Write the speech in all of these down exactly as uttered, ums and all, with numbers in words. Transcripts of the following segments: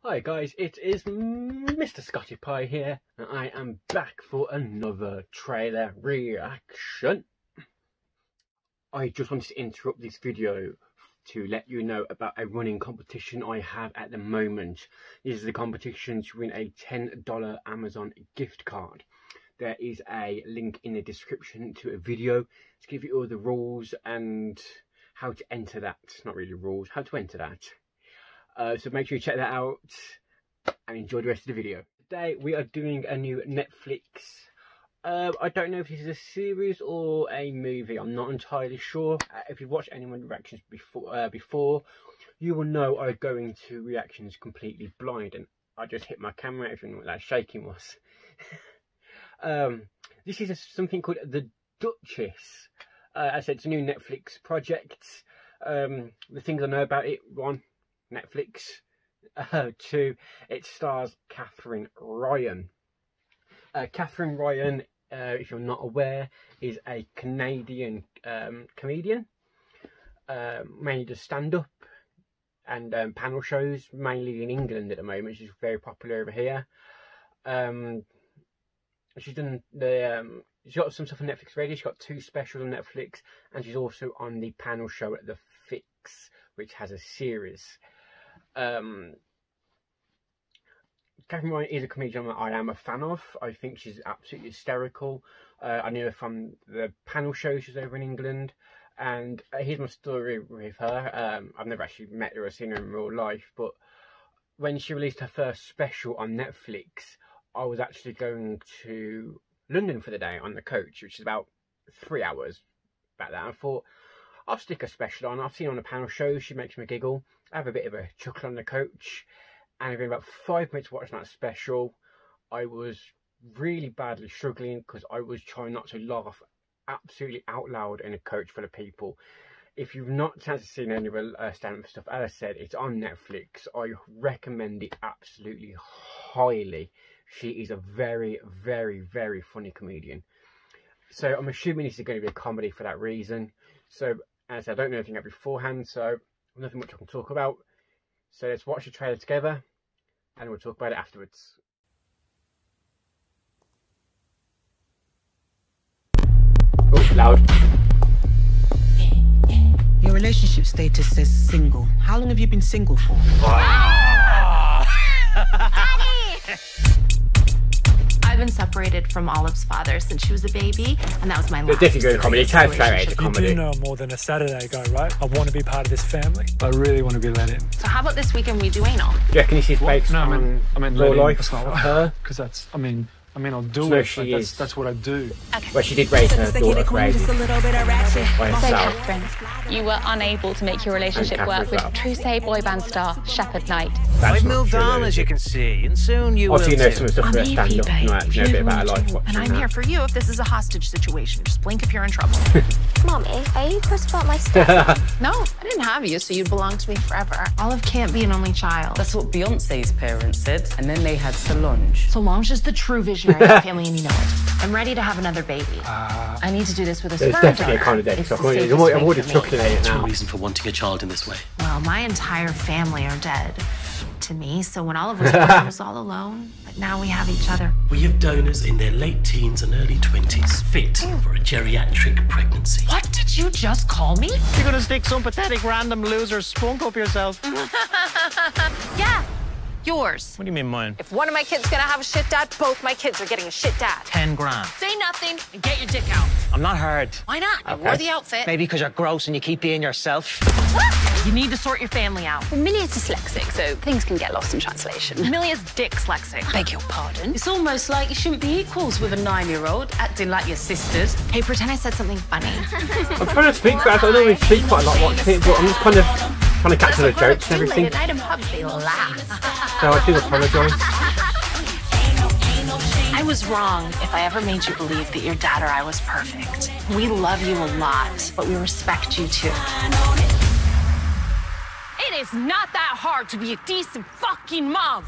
Hi guys, it is Mister Scotty Pie here, and I am back for another trailer reaction. I just wanted to interrupt this video to let you know about a running competition I have at the moment. This is the competition to win a ten dollar Amazon gift card. There is a link in the description to a video to give you all the rules and how to enter that. Not really rules, how to enter that. Uh, so make sure you check that out and enjoy the rest of the video. Today we are doing a new Netflix. Uh, I don't know if this is a series or a movie. I'm not entirely sure. Uh, if you've watched any of my reactions before, uh, before, you will know I go into reactions completely blind, and I just hit my camera if you know what that shaking was. um, this is a, something called the Duchess. Uh, as I said, it's a new Netflix project. Um, the things I know about it: one, Netflix. Uh, two, it stars Katherine Ryan. Uh, Katherine Ryan, uh, if you're not aware, is a Canadian um, comedian. Uh, mainly does stand-up and um, panel shows, mainly in England at the moment. She's very popular over here. Um, she's done the. Um, she's got some stuff on Netflix already. She's got two specials on Netflix, and she's also on the panel show at The Fix, which has a series. Um, Katherine Ryan is a comedian that I am a fan of. I think she's absolutely hysterical. Uh, I knew her from the panel show she's over in England. And uh, here's my story with her. Um, I've never actually met her or seen her in real life. But when she released her first special on Netflix, I was actually going to London for the day on the coach, which is about three hours back there. I thought, I'll stick a special on. I've seen her on a panel show. She makes me giggle. I have a bit of a chuckle on the coach. And within about five minutes watching that special, I was really badly struggling because I was trying not to laugh absolutely out loud in a coach full of people. If you've not seen any of her uh, stand-up stuff, as I said, it's on Netflix. I recommend it absolutely highly. She is a very, very, very funny comedian. So I'm assuming this is going to be a comedy for that reason. So as I don't know anything about beforehand, so nothing much I can talk about. So let's watch the trailer together, and we'll talk about it afterwards. Oh, loud. Your relationship status says single. How long have you been single for? Daddy! I've been separated from Olive's father since she was a baby, and that was my last. Definitely good comedy. It's a comedy. You do know I'm more than a Saturday guy, right? I want to be part of this family. I really want to be let in. So how about this weekend we do anal? Do you reckon this is based no, on I mean, I mean, real life that's not of her? Because that's, I mean, I mean, I'll do So it. she Like, that's, is. that's what I do. Okay. Well, she did raise her daughter crazy by So, herself. Catherine, you were unable to make your relationship And work with Catherine's True boy band star Shepherd Knight. That's I've not moved true, on, though, as is you it? can see, and soon you Obviously, you know will some too. stuff about I'm stand up. baby, You know, I know a bit about her life. Watching And I'm that. here for you if this is a hostage situation. Just blink if you're in trouble. Mommy, are you pressed about my stuff? No, I didn't have you, so you belong to me forever. Olive can't be an only child. That's what Beyonce's parents did, and then they had Solange. Solange is the true visionary of the family, and you know it. I'm ready to have another baby. Uh, I need to do this with a There's sperm definitely a donor. kind of dead It's stuff. the I'm safest already, I'm thing already for me. chuckling at it What's your now. reason for wanting a child in this way? Well, my entire family are dead to me, so when Olive was born, I was all alone. But now we have each other. We have donors in their late teens and early twenties, fit for a geriatric pregnancy. What did you just call me? You're gonna stick some pathetic random loser's spunk up yourself. Yeah, yours. What do you mean mine? If one of my kids gonna have a shit dad, both my kids are getting a shit dad. Ten grand. Say nothing and get your dick out. I'm not hard. Why not? You Okay. wore the outfit. Maybe because you're gross and you keep being yourself. You need to sort your family out. Well, Millie's dyslexic, so things can get lost in translation. Millia's dick dyslexic. Beg your pardon? It's almost like you shouldn't be equals with a nine-year-old acting like your sisters. Hey, pretend I said something funny. I'm trying to speak fast. I don't really speak quite a lot watching it, but I'm just kind of trying to catch all the jokes and everything. Late at night in pubs, they laugh. So I do apologise. I was wrong if I ever made you believe that your dad or I was perfect. We love you a lot, but we respect you too. It is not that hard to be a decent fucking mom.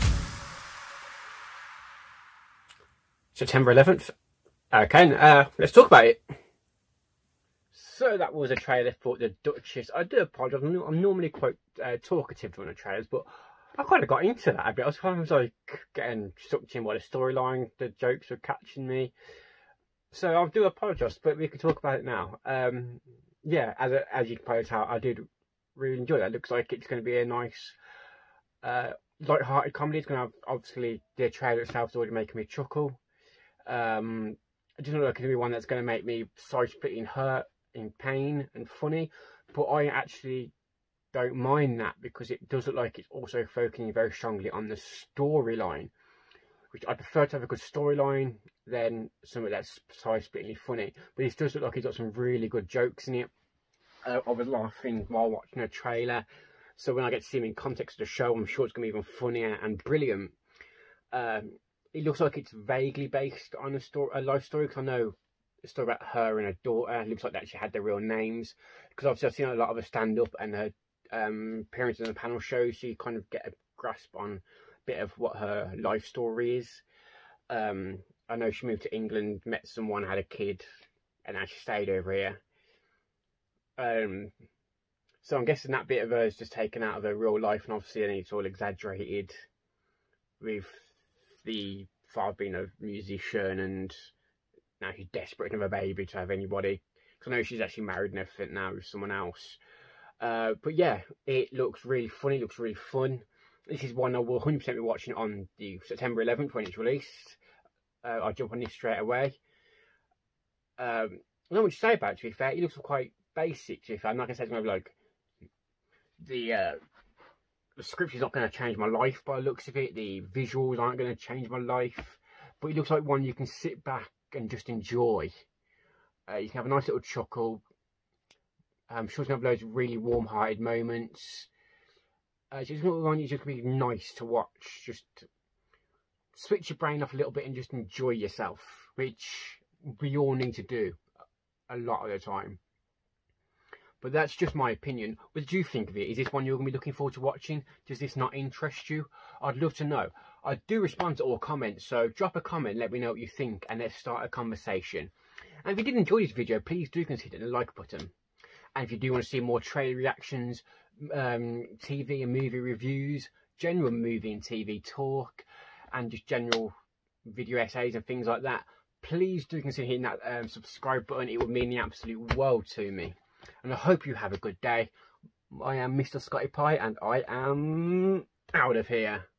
September eleventh. Okay, uh, let's talk about it. So that was a trailer for the Duchess. I do apologise. I'm, I'm normally quite uh, talkative during the trailers, but I kind of got into that a bit. I was kind of like getting sucked in by the storyline. The jokes were catching me. So I do apologise, but we can talk about it now. Um, yeah, as a, as you can probably tell, I did really enjoy that. It looks like it's going to be a nice, uh, light-hearted comedy. It's going to have, obviously, the trailer itself is already making me chuckle. Um, it doesn't look like it's going to be one that's going to make me side-splitting hurt, in pain and funny. But I actually don't mind that, because it does look like it's also focusing very strongly on the storyline, which I prefer to have a good storyline than something that's side-splittingly funny. But it does look like it's got some really good jokes in it. Uh, I was laughing while watching a trailer, so when I get to see him in context of the show, I'm sure it's going to be even funnier and brilliant. Um, it looks like it's vaguely based on a story, a life story, because I know a story about her and her daughter. It looks like they actually had their real names, because obviously I've seen a lot of her stand-up and her um, appearances on the panel shows, so you kind of get a grasp on a bit of what her life story is. Um, I know she moved to England, met someone, had a kid, and now she stayed over here. Um, so I'm guessing that bit of her is just taken out of her real life, and obviously then it's all exaggerated with the father being a musician, and now she's desperate to have a baby to have anybody. Because I know she's actually married and everything now with someone else. Uh, but yeah, it looks really funny, it looks really fun. This is one I will one hundred percent be watching on the September eleventh when it's released. Uh, I'll jump on this straight away. Um, I don't know what to say about it, to be fair. It looks quite basic, to be fair. I'm not going to say it's going to be like the uh, the script is not going to change my life by the looks of it. The visuals aren't going to change my life, but it looks like one you can sit back and just enjoy. Uh, you can have a nice little chuckle. I'm sure it's going to have loads of really warm-hearted moments. Uh, it's just one that's just going to be nice to watch. Just switch your brain off a little bit and just enjoy yourself, which we all need to do a lot of the time. But that's just my opinion. What do you think of it? Is this one you're going to be looking forward to watching? Does this not interest you? I'd love to know. I do respond to all comments, so drop a comment, let me know what you think, and let's start a conversation. And if you did enjoy this video, please do consider the like button. And if you do want to see more trailer reactions, um, T V and movie reviews, general movie and T V talk, and just general video essays and things like that, please do consider hitting that um, subscribe button. It would mean the absolute world to me. And I hope you have a good day. I am Mister Scotty Pie, and I am out of here.